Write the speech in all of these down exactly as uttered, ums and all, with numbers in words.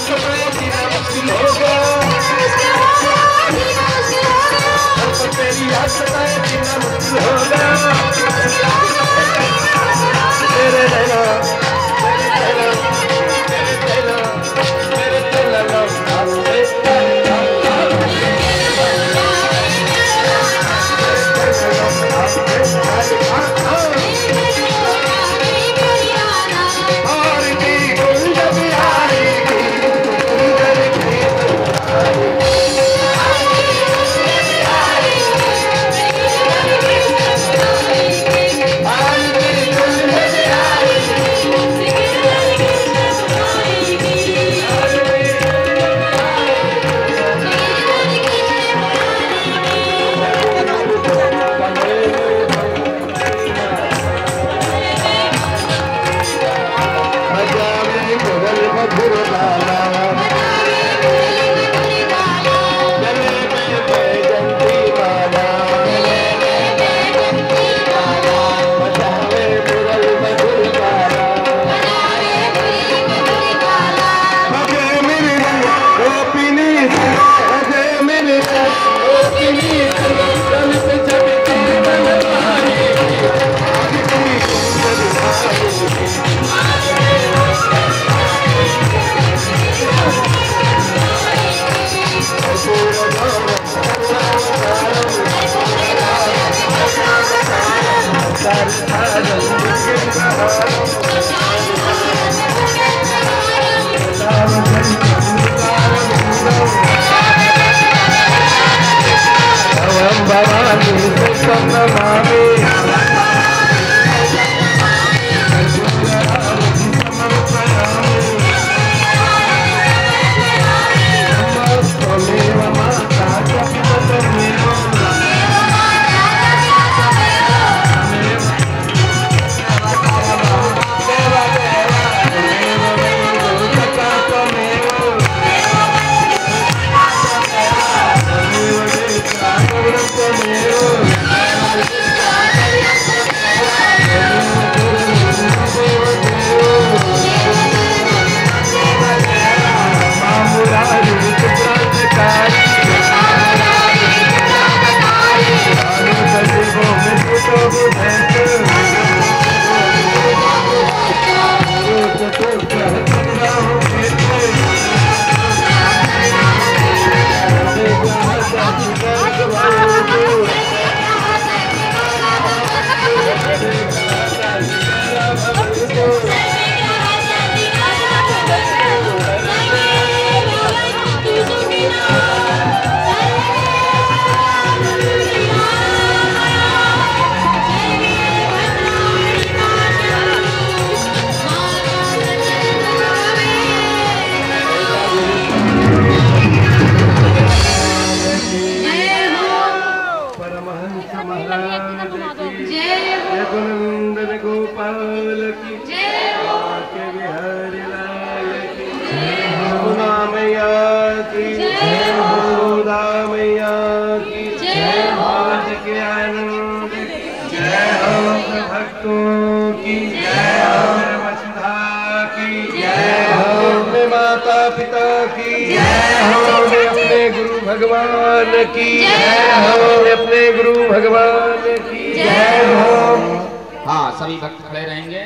भगवान की जय हो, अपने गुरु भगवान की जय हो। हाँ, सभी भक्त खड़े रहेंगे।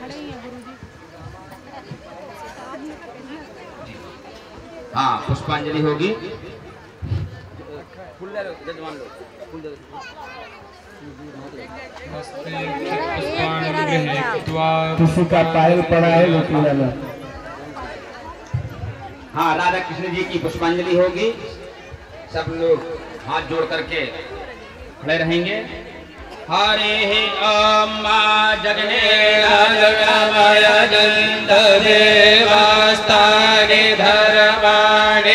हाँ, पुष्पांजलि होगी। किसी का पायल पड़ा है लुटी वाला। हाँ, राधा कृष्ण जी की पुष्पांजलि होगी। सब लोग हाथ जोड़ करके खड़े रहेंगे। हरे ओम जगने देवास्तानि धर्माणि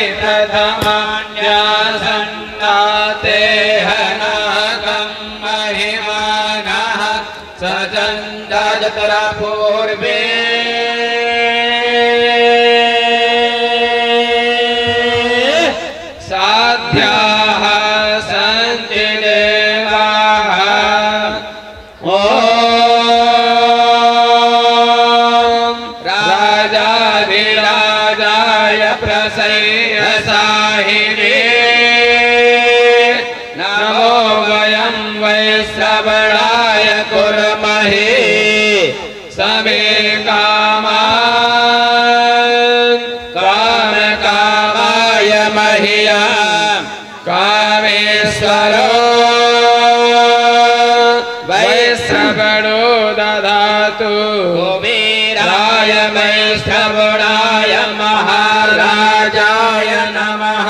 प्रथमान्यासन्नाते हनाकं महिमानः सजन्ता जतरा पूर्वे साध्याः सन्ति देवाः। ॐ राजाधिराजाय समे कामान् काम कामाय मह्यं कामेश्वरो वैश्रवणो ददातु कुबेराय वैश्रवणाय महाराजाय नमः।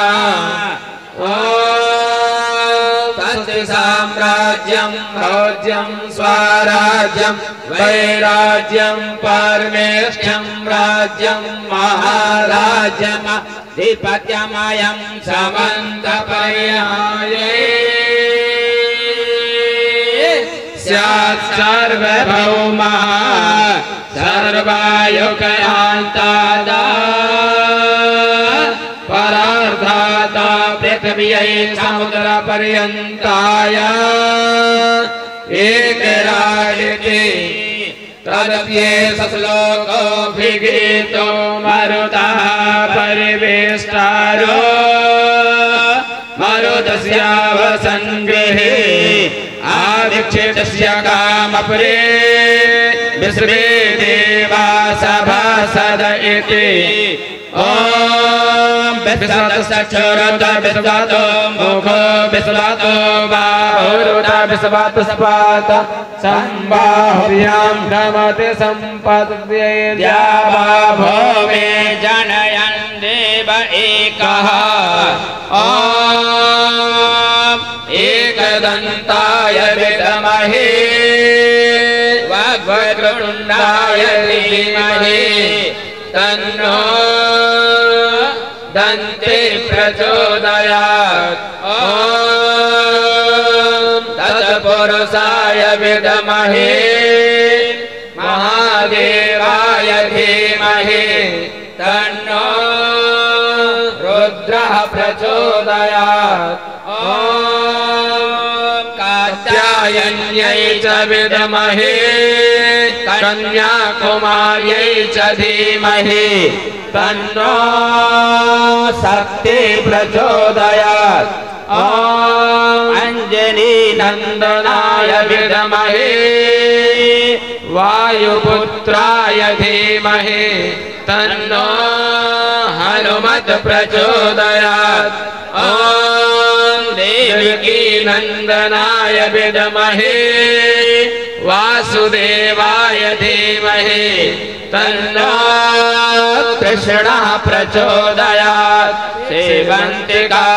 साम्राज्यं भोज्यं स्वराज्यं वैराज्यं परमेष्ठ्यं राज्यं महाराज्यम् अधिपत्यमयं समन्तपर्याये स्यात् सार्वभौमः सर्वायुगयान्तादा परार्धाता पृथिव्यै समुद्रपर्यन्ताय एकराजिते तदप्येष श्लोकोऽभिगीतो मरुतः परिवेष्टारो मरुतस्यावसङ्गृहे आदिक्षेतस्य कामपरे विश्वे देवा सभासद इति। ओम विश्वात विश्वात मुखो विश्वात बाहुरुत विश्वात स्पात संबाहुभ्यां नमते संपद्ये भूमे जनयन् देव एकः। ओम एकदन्ताय विद्महे वक्रतुण्डाय धीमहि तन्नो दन्ते प्रचोदयात्। ॐ तत्पुरुषाय विद्महे महादेवाय धीमहि तन्नो रुद्रः प्रचोदयात्। ॐ कात्यायन्यै च विद्महे कन्याकुमार्यै च धीमहि तन्नो शक्ति प्रचोदयात्। ॐ अंजनी नंदनाय विद्महे वायुपुत्राय धीमहि तन्नो हनुमत् प्रचोदयात्। ॐ देवकी नंदनाय विद्महे वासुदेवाय धीमहि तन्नो कृष्णः प्रचोदयात्। सेवन्तिका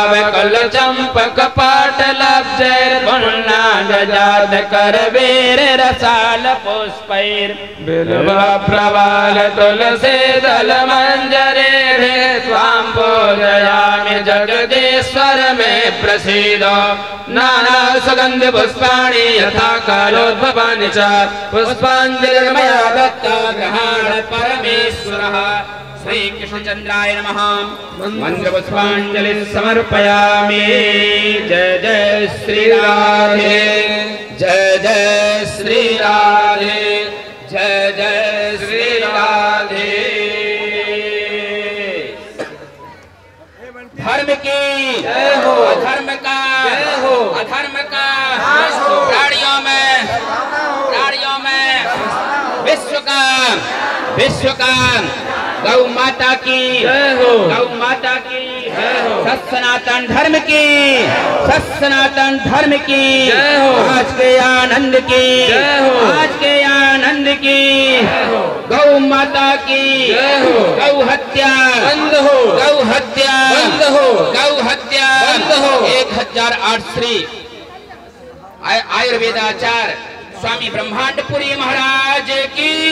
वकुलचम्पकपाटलब्जैर्पुण्णागजात करवीररसाल पुष्पैर् बिल्वप्रवाल तुलसी दलमञ्जरे त्वां पूजयामि जगदीश्वर मे प्रसीद। नाना सुगन्ध पुष्पाणि यथा कालोद्भवानि च पुष्पाञ्जलिर्मया दत्ता ग्रहाण परमेश्वरः। श्री कृष्णचन्द्राय नमः। मन्त्रपुष्पाञ्जलि समर्पयामि। जय जय श्री राधे जय जय श्री राधे जय जय श्री राधे। धर्म की जय हो, अधर्म का जय हो, अधर्म का प्राणियों में प्राणियों में विश्व का विश्व का गौ माता की जय हो, गौ माता की जय हो, सनातन धर्म की सनातन धर्म की जय हो, आज के आनंद की जय हो, आज के आनंद की जय हो, गौ माता की जय हो, गौ हत्या बंद हो, गौ हत्या बंद हो, गौ हत्या बंद हो। एक हजार आठ श्री आयुर्वेदाचार्य स्वामी ब्रह्मांडपुरी महाराज की